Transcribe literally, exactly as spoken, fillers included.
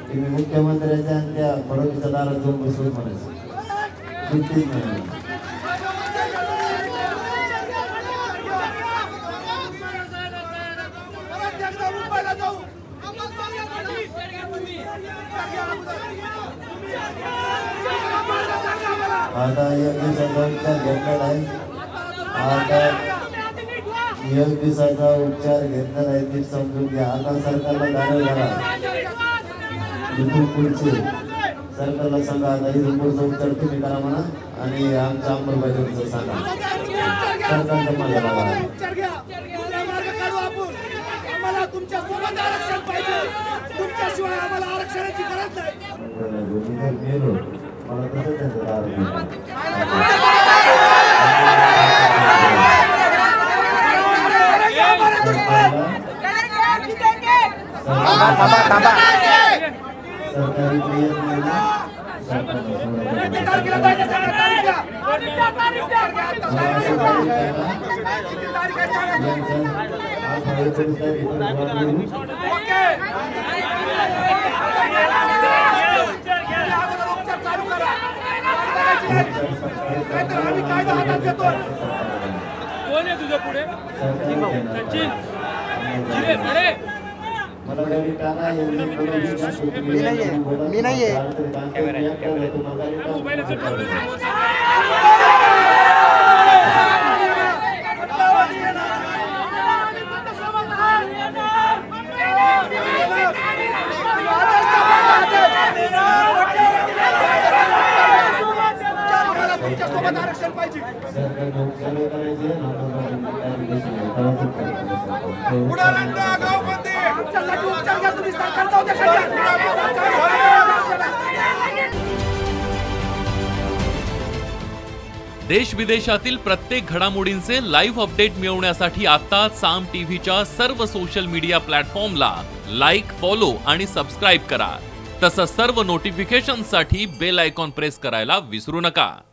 की मी मुख्यमंत्र्याच्या आणि त्या फडणवीसच्या दारात जाऊन बसलो म्हणायचं. किती नाही आता एक दिवसाचा उपचार घेतलेला आहे. आता एक दिवसाचा उपचार घेतलेला आहे ते समजून घ्या. आता सरकारला दावे करा, इथून पुढचे सरकारला सांगा आता इथून पुढचा उपचार तुम्ही करा म्हणा आणि आमच्या अंमलबजावणीचं सांगा. सरकारच्या मागे लागा. तुमच्याशिवाय आम्हाला आरक्षणाची गरज नाही. मेलो मला कसं त्यांचं दारू सरकारी कोण आहे तुझ्या पुढे? सचिन मला काही टाका मी नाहीये मी नाहीये तुमच्यासोबत आरक्षण पाहिजे. देश विदेशातील प्रत्येक घडामोडींचे लाईव्ह अपडेट मिळवण्यासाठी आता साम टीव्हीच्या सर्व सोशल मीडिया प्लॅटफॉर्मला लाईक, फॉलो आणि सबस्क्राईब करा. तसंच सर्व नोटिफिकेशनसाठी बेल आयकॉन प्रेस करायला विसरू नका.